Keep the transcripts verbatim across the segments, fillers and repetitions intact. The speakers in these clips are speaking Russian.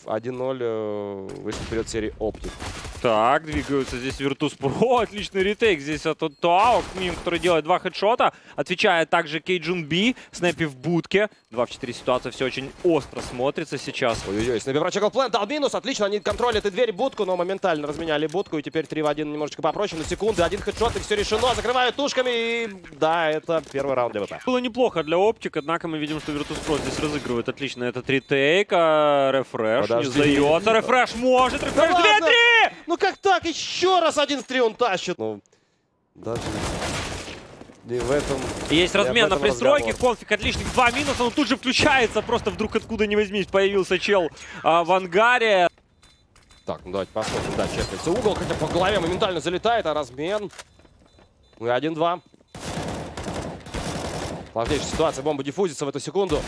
один ноль вышли вперед в серии Optic. Так, двигаются здесь Virtus.pro. Отличный ретейк здесь от Туау, который делает два хедшота. Отвечает также Кейджун Би. Снэпи в будке. два в четыре ситуация, все очень остро смотрится сейчас. Ой-ой-ой, Снэпи прочекал план, дал минус. Отлично, они контролят и дверь, будку, но моментально разменяли будку. И теперь три в один немножечко попроще. На секунду, один хедшот, и все решено. Закрывают тушками. И да, это первый раунд ДВП. Было неплохо для Optic, однако мы видим, что Virtus.pro здесь разыгрывает отлично этот ретейк. А Refresh Подожди. не сдается. Refresh может. Refresh Да два три! Ну как так? Еще раз один в три он тащит. Ну, даже не в этом. Есть размен на этом пристройке. разговор. Конфиг отличных два минуса. Он тут же включается. Просто вдруг откуда ни возьмись появился чел а, в ангаре. Так, ну давайте посмотрим. Да, чекается угол, хотя по голове моментально залетает, а размен. Ну и один-два. Сложнейшая ситуация. Бомба диффузится в эту секунду.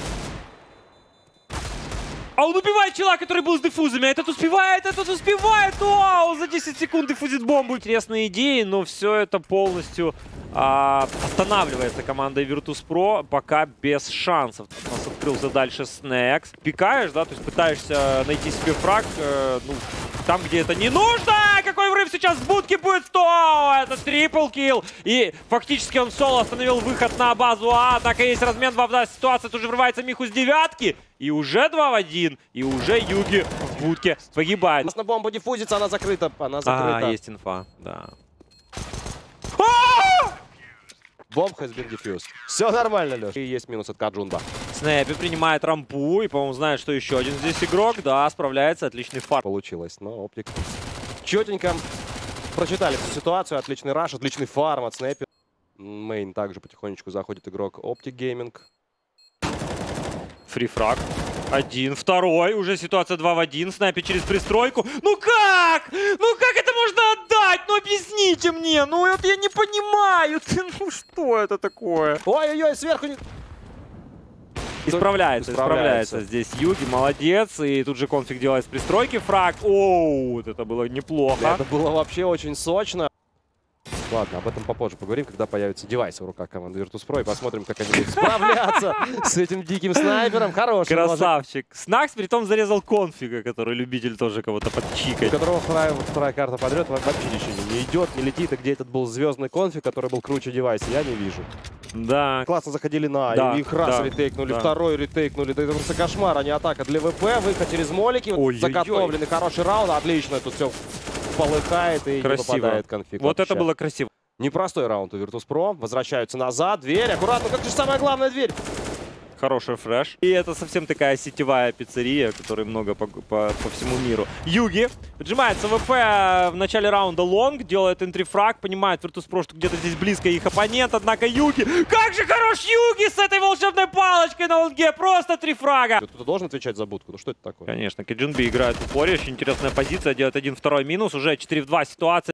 А он убивает чела, который был с диффузами. Этот успевает, этот успевает. Вау, за десять секунд диффузит бомбу. Интересные идеи, но все это полностью а, останавливается командой Virtus.pro. Пока без шансов. У нас открылся дальше Снекс. Пикаешь, да, то есть пытаешься найти себе фраг. Э, ну, там, где это не нужно. Какой врыв сейчас в будке будет? сто! Это трипл килл. И фактически он соло остановил выход на базу А. Однако есть размен, два в два ситуация. Тут же врывается Миху с девятки. И уже два в один. И уже Юги в будке погибает. У нас на бомбу диффузится, она закрыта. Она закрыта. А, есть инфа, да. Бомб has been diffused. Все нормально, Леш. И есть минус от Каджунба. Снэпи принимает рампу. И, по-моему, знает, что еще один здесь игрок. Да, справляется. Отличный фарм. Получилось, но Оптик четенько прочитали всю ситуацию. Отличный раш, отличный фарм от Снэпи. Мейн также потихонечку заходит игрок Optic Gaming. Фрифраг. Один, второй. Уже ситуация два в один. Снайпер через пристройку. Ну как? Ну как это можно отдать? Ну объясните мне. Ну вот я не понимаю. Ну что это такое? Ой-ой-ой, сверху не... Исправляется, исправляется, исправляется здесь Юги. Молодец. И тут же конфиг делает с пристройки фраг. Оу, вот это было неплохо. Это было вообще очень сочно. Ладно, об этом попозже поговорим, когда появятся девайсы в руках команды Virtus.pro, и посмотрим, как они будут справляться с этим диким снайпером. Хороший. Красавчик. Снакс при том зарезал конфига, который любитель тоже кого-то подчикать. У которого вторая, вторая карта подряд вообще ничего не идет, не летит. И где этот был звездный конфиг, который был круче девайса, я не вижу. Да. Классно заходили на, да, и их раз да, ретейкнули, да. второй ретейкнули. Да это просто кошмар, а не атака для ВП. Выход через молики, Ой, заготовленный хороший раунд. Отлично, тут все полыхает и красиво. Не попадает конфиг. Вот вообще. это было красиво. Непростой раунд у Virtus.pro. Возвращаются назад. Дверь. Аккуратно. Как же самая главная дверь? Хороший фреш. И это совсем такая сетевая пиццерия, которой много по, по, по всему миру. Юги отжимается ВП в начале раунда лонг, делает энтрифраг, понимает Virtus.pro, что где-то здесь близко их оппонент, однако Юги... Как же хорош Юги с этой волшебной палочкой на лонге! Просто три фрага! Кто-то должен отвечать за будку? Ну что это такое? Конечно, Кейджун Би играет в упоре, очень интересная позиция, делает один второй минус, уже четыре в два ситуация.